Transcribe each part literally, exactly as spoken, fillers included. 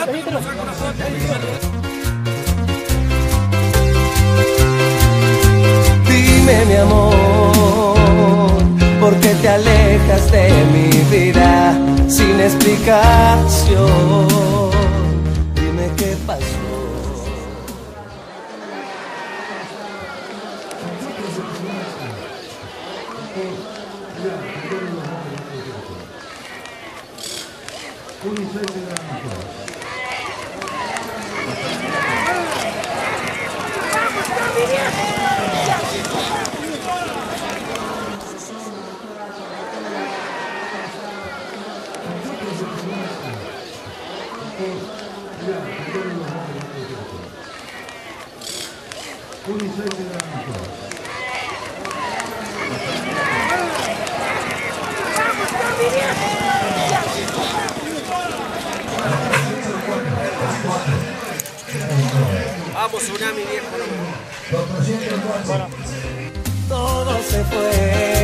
Dime mi amor, ¿por qué te alejas de mi vida sin explicación? Dime qué pasó. Vamos, Tsunami, viejo. Todo se fue,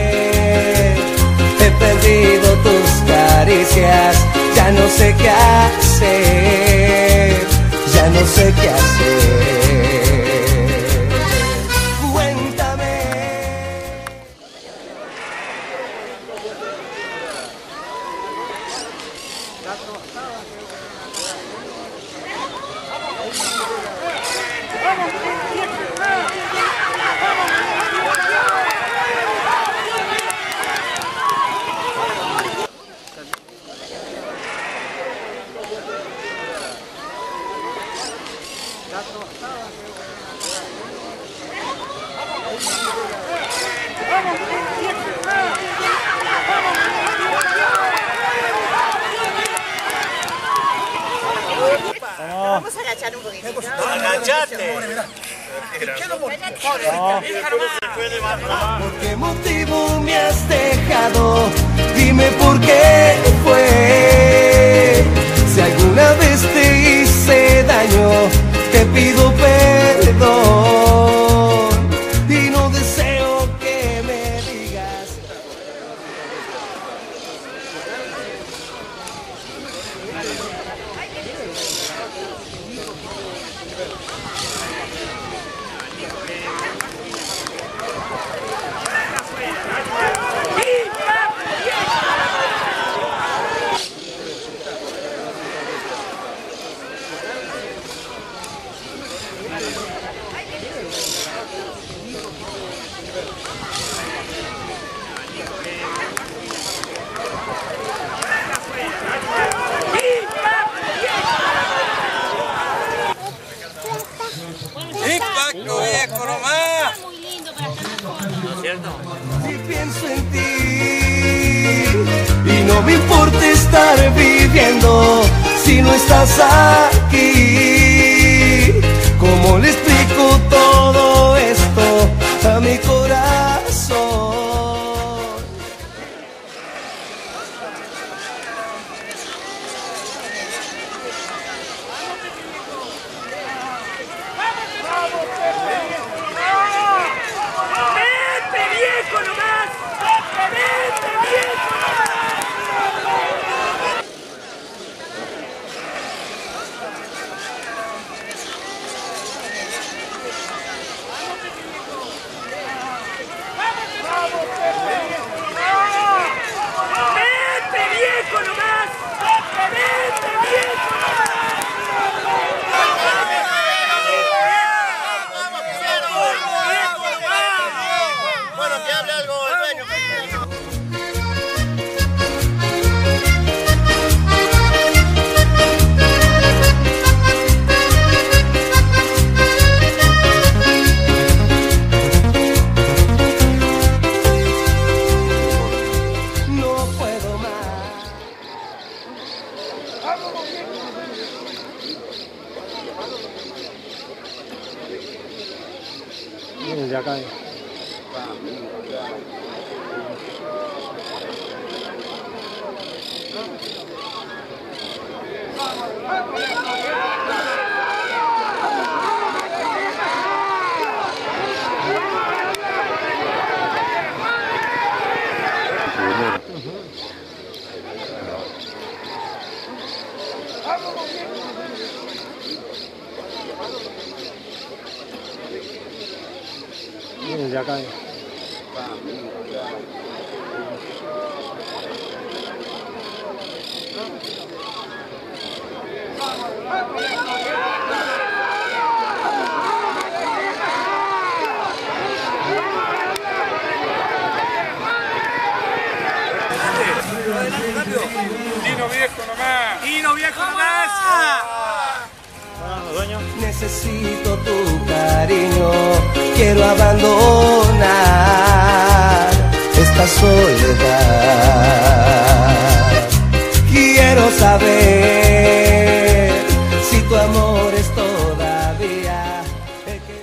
he perdido tus caricias, ya no sé qué hacer, ya no sé qué hacer. Cuéntame. Vamos a agachar un poquito. ¡Agachate! ¿Por qué motivo me has dejado? Dime por qué fue. Si alguna vez te hice daño, te pido perdón y no deseo que me digas. ¡Impacto, viejo, nomás! Muy lindo para estar mejor. ¿No es cierto? Si pienso en ti y no me importa estar viviendo si no estás aquí, ¿cómo le explico todo esto a mi corazón? ¡Vete, viejo, nomás! ¡Vete, viejo, ¡vete, viejo, nomás! ¡Vete, viejo, Bueno, que hable algo el dueño. No puedo más. Ya cae. desde acá. Dino viejo nomás. Dino viejo nomás. Necesito tu cariño, quiero abandonar esta soledad. Quiero saber si tu amor es todavía el que...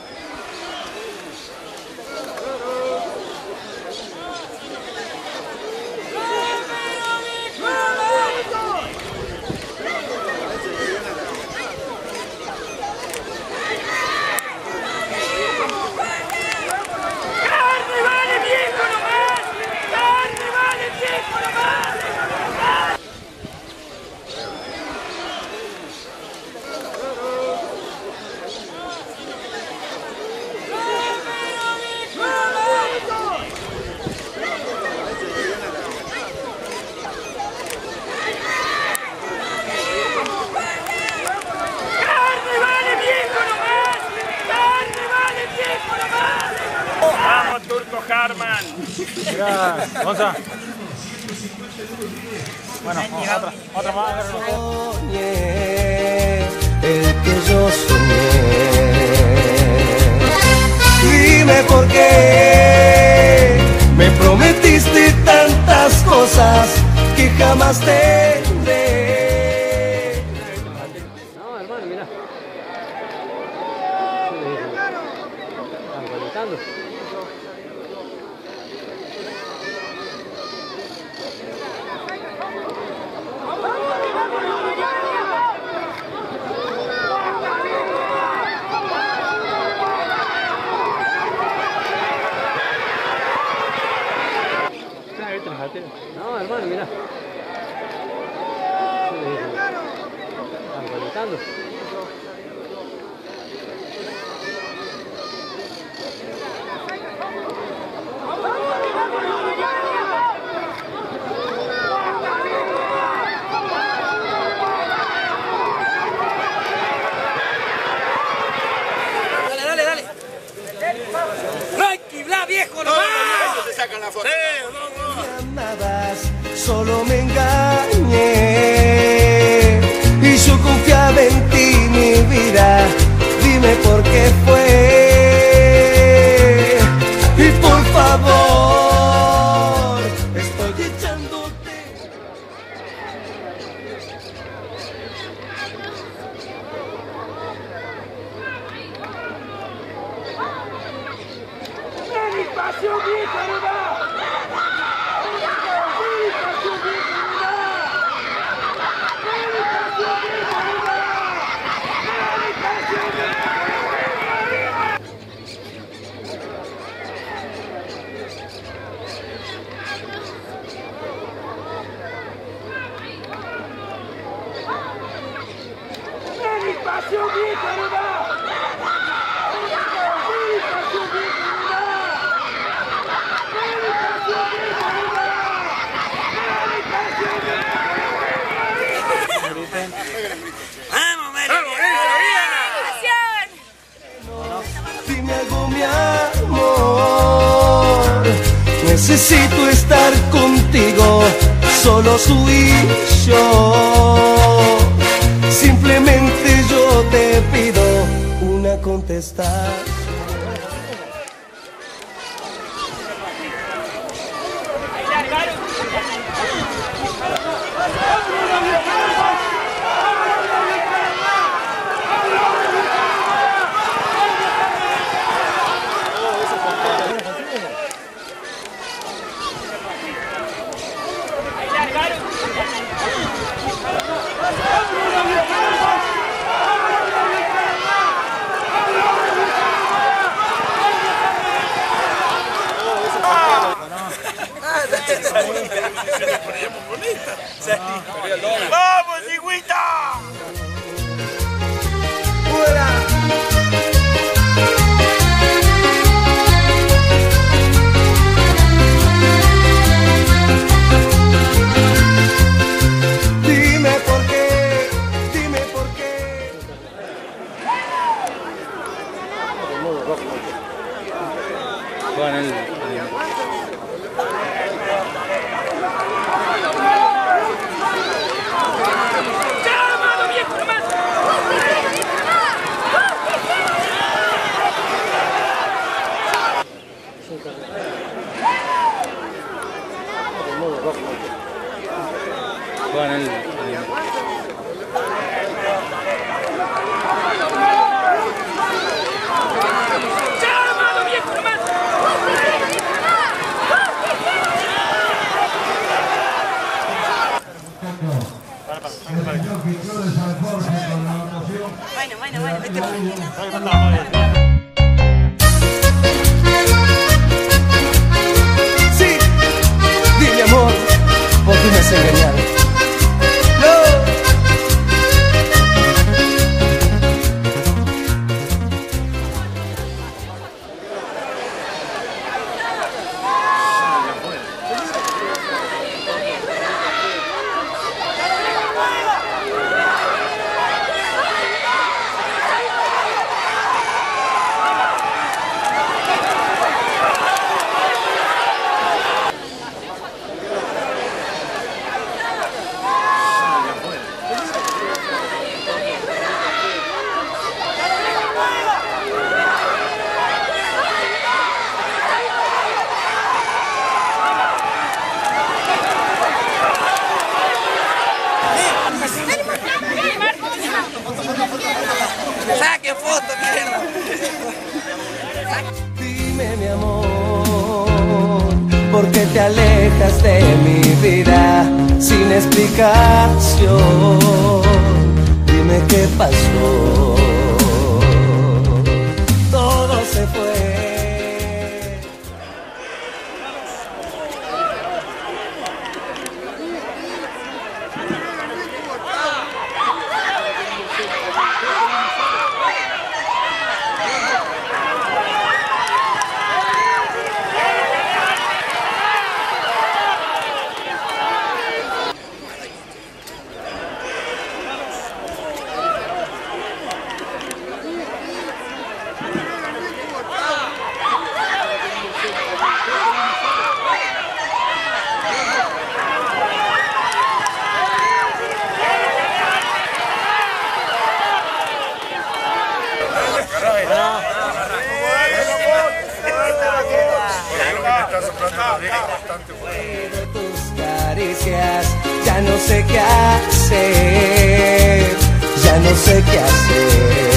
Vamos, Turco Harman. Mira, Gonza. Bueno, otra, otra más. Soñé el que yo soñé. Dime por qué me prometiste tantas cosas que jamás tendré. No, hermano, mira. Están conectando. No, hermano, mira. Están conectando. Dale, dale, dale. Frankie, bla viejo nomás. Se sacan la foto. Solo me engañé y yo confiaba en ti, mi vida. Dime por qué fue y por favor estoy echándote. Espacio viejo nomás. Espacio viejo nomás. Vamos, Mary. Dime algo, mi amor. Necesito estar contigo, solo tú y yo. Simplemente yo te pido una contestación. Juegan el... Juegan el... Bueno, bueno, bueno, vete por Sí, dime amor, ¿por qué me has engañado? No. ¡Saquen foto, mierda! Dime mi amor, ¿por qué te alejas de mi vida sin explicación? Dime qué pasó. Todo se fue. De tus caricias, ya no sé qué hacer, ya no sé qué hacer.